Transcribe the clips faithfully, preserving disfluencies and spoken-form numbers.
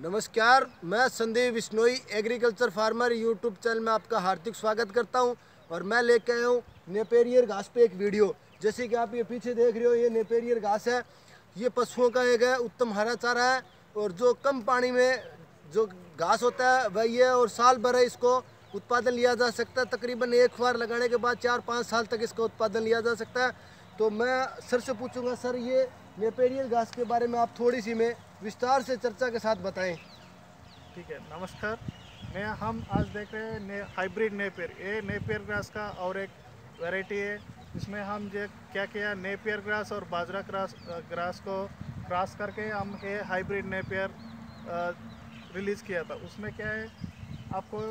नमस्कार, मैं Sandeep Bishnoi agriculture farmer YouTube channel में आपका हार्दिक स्वागत करता हूं। और मैं लेके आया हूं नेपेरियर घास पे एक वीडियो। जैसे कि आप ये पीछे देख रहे हो, ये नेपेरियर घास है। ये पशुओं का एक है उत्तम हरा चारा है। और जो कम पानी में जो घास होता है वही है, और साल भर है इसको उत्पादन लिया जा सकता है। तकरीबन एक बार लगाने के बाद चार पाँच साल तक इसका उत्पादन लिया जा सकता है। तो मैं सर से पूछूंगा, सर ये नेपेरियर घास के बारे में आप थोड़ी सी में विस्तार से चर्चा के साथ बताएं। ठीक है, नमस्कार। मैं हम आज देख रहे हैं ने, हाइब्रिड नेपियर। ये नेपियर ग्रास का और एक वैरायटी है। इसमें हम जो क्या किया, नेपियर ग्रास और बाजरा ग्रास ग्रास को क्रॉस करके हम ये हाइब्रिड नेपियर रिलीज़ किया था। उसमें क्या है, आपको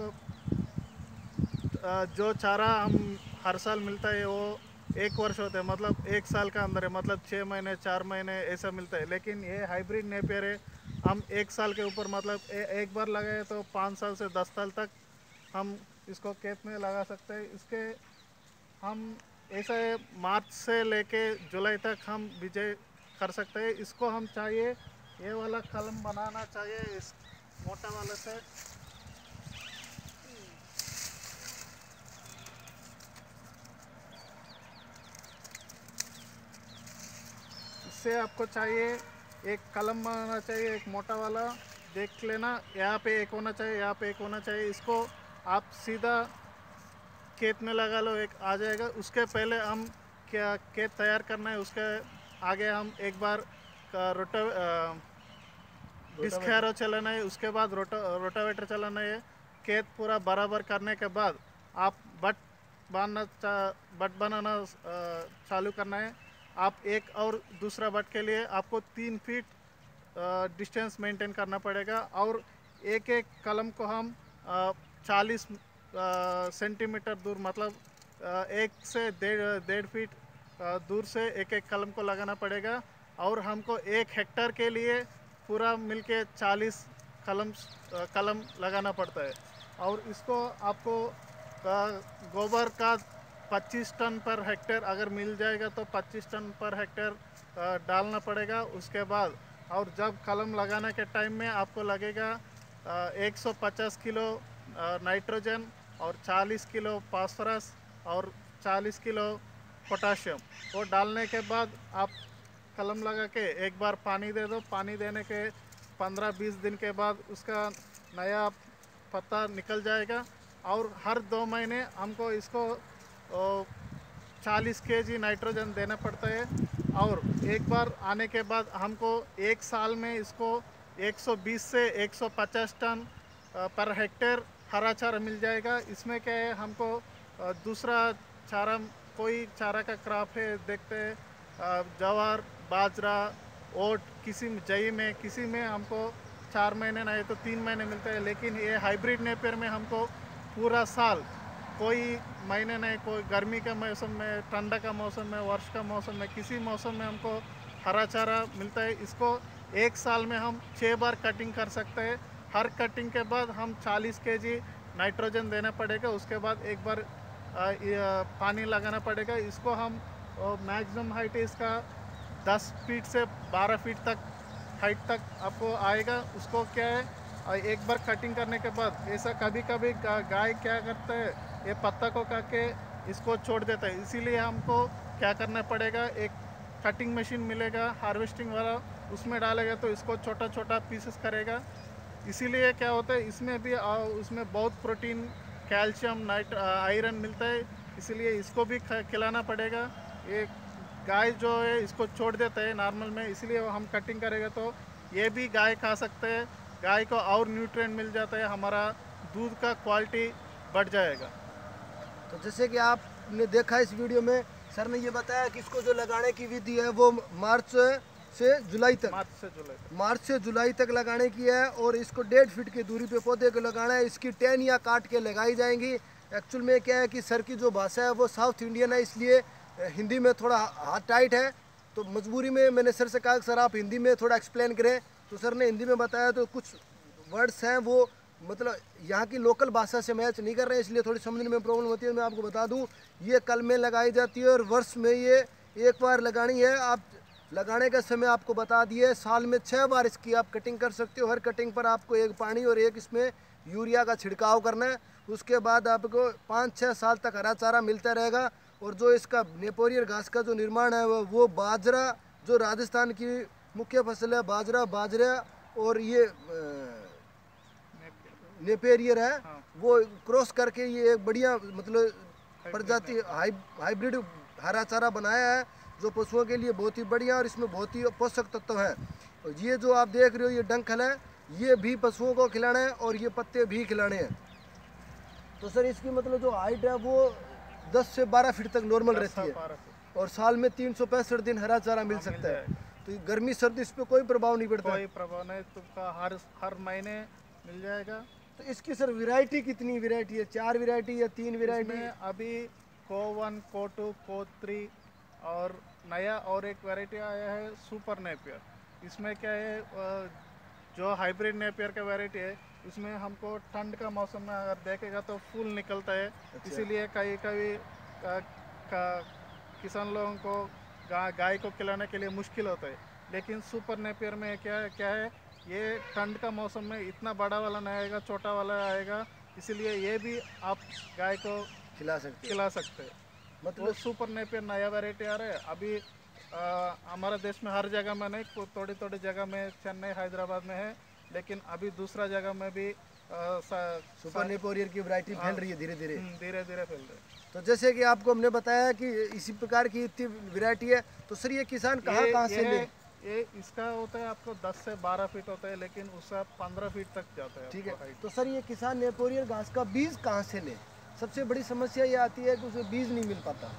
अ, जो चारा हम हर साल मिलता है वो एक वर्ष होता है, मतलब एक साल का अंदर है, मतलब छः महीने चार महीने ऐसा मिलता है। लेकिन ये हाइब्रिड नेपियर है, हम एक साल के ऊपर मतलब ए, एक बार लगाए तो पाँच साल से दस साल तक हम इसको खेत में लगा सकते हैं। इसके हम ऐसे मार्च से लेके जुलाई तक हम बीजे कर सकते हैं। इसको हम चाहिए ये वाला कलम बनाना चाहिए इस मोटा वाले से। इससे आपको चाहिए एक कलम बनाना चाहिए, एक मोटा वाला। देख लेना, यहाँ पे एक होना चाहिए, यहाँ पे एक होना चाहिए। इसको आप सीधा खेत में लगा लो, एक आ जाएगा। उसके पहले हम क्या खेत तैयार करना है, उसके आगे हम एक बार रोटा डिस्क हैरो चलाना है, उसके बाद रोटा रोटावेटर चलाना है। खेत पूरा बराबर करने के बाद आप बट बांधना चा बट बनाना अ, चालू करना है। आप एक और दूसरा बट के लिए आपको तीन फीट डिस्टेंस मेंटेन करना पड़ेगा। और एक एक कलम को हम चालीस सेंटीमीटर दूर, मतलब अ, एक से डेढ़ डेढ़ फीट अ, दूर से एक एक कलम को लगाना पड़ेगा। और हमको एक हेक्टर के लिए पूरा मिलके चालीस कलम अ, कलम लगाना पड़ता है। और इसको आपको अ, गोबर का पच्चीस टन पर हेक्टेयर अगर मिल जाएगा तो पच्चीस टन पर हेक्टेयर अ, डालना पड़ेगा। उसके बाद और जब कलम लगाने के टाइम में आपको लगेगा अ, एक सौ पचास किलो अ, नाइट्रोजन और चालीस किलो फास्फोरस और चालीस किलो पोटाशियम। वो डालने के बाद आप कलम लगा के एक बार पानी दे दो। पानी देने के पंद्रह बीस दिन के बाद उसका नया पत्ता निकल जाएगा। और हर दो महीने हमको इसको चालीस के जी नाइट्रोजन देना पड़ता है। और एक बार आने के बाद हमको एक साल में इसको एक सौ बीस से एक सौ पचास टन अ, पर हेक्टेयर हरा चारा मिल जाएगा। इसमें क्या है, हमको अ, दूसरा चारा, कोई चारा का क्रॉप है देखते हैं, अ, ज्वार बाजरा ओट, किसी में जई में किसी में हमको चार महीने नहीं तो तीन महीने मिलता है। लेकिन ये हाइब्रिड नेपियर में हमको पूरा साल, कोई महीने नहीं, कोई गर्मी के मौसम में, ठंडा का मौसम में, वर्ष का मौसम में, किसी मौसम में हमको हरा चारा मिलता है। इसको एक साल में हम छः बार कटिंग कर सकते हैं। हर कटिंग के बाद हम चालीस केजी नाइट्रोजन देना पड़ेगा। उसके बाद एक बार आ, पानी लगाना पड़ेगा। इसको हम मैक्सिमम हाइट इसका दस फीट से बारह फीट तक हाइट तक आपको आएगा। उसको क्या है, एक बार कटिंग करने के बाद ऐसा कभी कभी गाय क्या करता है, ये पत्ता को करके इसको छोड़ देता है। इसीलिए हमको क्या करना पड़ेगा, एक कटिंग मशीन मिलेगा हार्वेस्टिंग वाला, उसमें डालेगा तो इसको छोटा छोटा पीसेस करेगा। इसीलिए क्या होता है, इसमें भी उसमें बहुत प्रोटीन, कैल्शियम, नाइट आयरन मिलता है। इसीलिए इसको भी खिलाना पड़ेगा। ये गाय जो है इसको छोड़ देता है नॉर्मल में, इसलिए हम कटिंग करेगा तो ये भी गाय खा सकते हैं। गाय को और न्यूट्रिएंट मिल जाता है, हमारा दूध का क्वालिटी बढ़ जाएगा। तो जैसे कि आपने देखा इस वीडियो में, सर ने ये बताया कि इसको जो लगाने की विधि है वो मार्च से जुलाई तक मार्च से जुलाई तक मार्च से जुलाई तक लगाने की है। और इसको डेढ़ फीट की दूरी पे पौधे को लगाना है। इसकी टहनियाँ काट के लगाई जाएंगी। एक्चुअल में क्या है कि सर की जो भाषा है वो साउथ इंडियन है, इसलिए हिंदी में थोड़ा हाथ टाइट है। तो मजबूरी में मैंने सर से कहा कि सर आप हिंदी में थोड़ा एक्सप्लेन करें। तो सर ने हिंदी में बताया, तो कुछ वर्ड्स हैं वो मतलब यहाँ की लोकल भाषा से मैच नहीं कर रहे हैं, इसलिए थोड़ी समझने में प्रॉब्लम होती है। मैं आपको बता दूं, ये कल में लगाई जाती है और वर्ष में ये एक बार लगानी है। आप लगाने का समय आपको बता दिए, साल में छः बार इसकी आप कटिंग कर सकते हो। हर कटिंग पर आपको एक पानी और एक इसमें यूरिया का छिड़काव करना है। उसके बाद आपको पाँच छः साल तक हरा चारा मिलता रहेगा। और जो इसका नेपोरियर घास का जो निर्माण है वो वो बाजरा, जो राजस्थान की मुख्य फसल है बाजरा, बाजरा और ये नेपेरियर है, हाँ। वो क्रॉस करके ये एक बढ़िया मतलब प्रजाति हाई हाइब्रिड हरा चारा बनाया है, जो पशुओं के लिए बहुत ही बढ़िया और इसमें बहुत ही पोषक तत्व है। और ये जो आप देख रहे हो ये डंखल है, ये भी पशुओं को खिलाना है और ये पत्ते भी खिलाने हैं। तो सर इसकी मतलब जो हाइट है वो दस से बारह फीट तक नॉर्मल रहती है और साल में तीन सौ पैंसठ दिन हरा चारा मिल सकता है। तो गर्मी सर्दी इस पर कोई प्रभाव नहीं पड़ता, कोई प्रभाव नहीं, तुमका हर हर महीने मिल जाएगा। तो इसकी सर वैरायटी कितनी वैरायटी है, चार वैरायटी या तीन वैरायटी? अभी को वन, को टू, को थ्री और नया और एक वैरायटी आया है सुपर नेपियर। इसमें क्या है, जो हाइब्रिड नेपियर का वैरायटी है उसमें हमको ठंड का मौसम में अगर देखेगा तो फूल निकलता है। अच्छा। इसीलिए कई कभी किसान लोगों को गा, गाय को खिलाने के लिए मुश्किल होता है। लेकिन सुपर नेपियर में क्या है क्या है ये ठंड का मौसम में इतना बड़ा वाला नहीं आएगा, छोटा वाला आएगा, इसीलिए ये भी आप गाय को खिला सकते खिला सकते हैं। मतलब सुपर नेपियर नया वैरायटी आ रहा है अभी हमारे देश में, हर जगह में नहीं, थोड़ी थोड़ी जगह में, चेन्नई हैदराबाद में है, लेकिन अभी दूसरा जगह में भी सुपर नेपोरियर की वैरायटी फैल रही है धीरे धीरे धीरे धीरे फैल रही है। तो जैसे कि आपको हमने बताया कि इसी प्रकार की इतनी वैरायटी है, तो सर ये किसान कहाँ कहाँ से ले? ये इसका होता है आपको दस से बारह फीट होता है, लेकिन उसका पंद्रह फीट तक जाता है। ठीक है, तो सर ये किसान नेपोरियर घास का बीज कहाँ से ले? सबसे बड़ी समस्या ये आती है कि उसे बीज नहीं मिल पाता।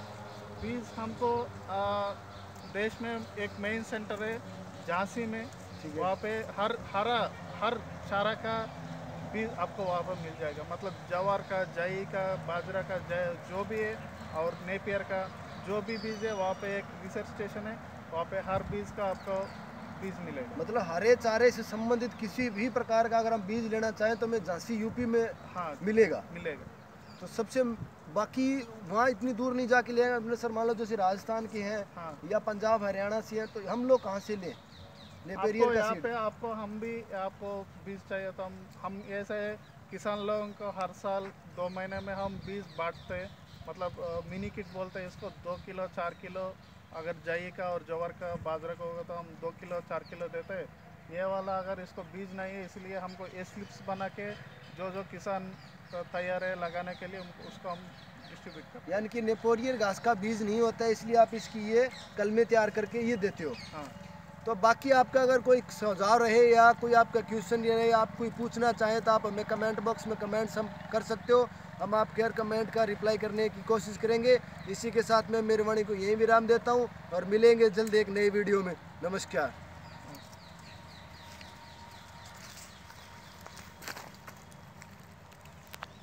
बीज हमको आ, देश में एक मेन सेंटर है झांसी में, वहाँ पे हर हरा हर चारा का बीज आपको वहाँ पर मिल जाएगा। मतलब जवार का, जई का, बाजरा का, जो भी है, और नेपियर का जो भी बीज है, वहाँ पे एक रिसर्च स्टेशन है, वहाँ पे हर बीज का आपको बीज मिलेगा। मतलब हरे चारे से संबंधित किसी भी प्रकार का अगर हम बीज लेना चाहें तो हमें झांसी यूपी में हाँ मिलेगा मिलेगा तो सबसे बाकी वहाँ इतनी दूर नहीं जाके ले अपने सर, मान लो जैसे राजस्थान के हैं हाँ। या पंजाब हरियाणा से हैं, तो हम लोग कहाँ से लें नेपेरियर का यहाँ पे? आपको हम भी आपको बीज चाहिए तो हम हम ऐसे किसान लोगों को हर साल दो महीने में हम बीज बांटते हैं। मतलब मिनी किट बोलते हैं इसको, दो किलो चार किलो अगर जई का और जवार का, बाजरा का होगा तो हम दो किलो चार किलो देते हैं। ये वाला अगर इसको बीज नहीं है, इसलिए हमको ए स्लिप्स बना के जो जो किसान तैयार है लगाने के लिए उसको हम डिस्ट्रीब्यूट करते हैं। यानी कि नेपोरियर घास का बीज नहीं होता है, इसलिए आप इसकी ये कलमे तैयार करके ये देते हो। हाँ। तो बाकी आपका अगर कोई सुझाव रहे या कोई आपका क्वेश्चन रहे, आप कोई पूछना चाहें तो आप हमें कमेंट बॉक्स में कमेंट्स हम कर सकते हो। हम आपके हर कमेंट का रिप्लाई करने की कोशिश करेंगे। इसी के साथ मैं मेरी वाणी को यही विराम देता हूँ और मिलेंगे जल्द एक नई वीडियो में। नमस्कार।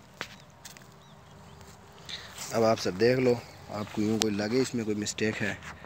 अब आप सब देख लो, आपको यूँ कोई लगे इसमें कोई मिस्टेक है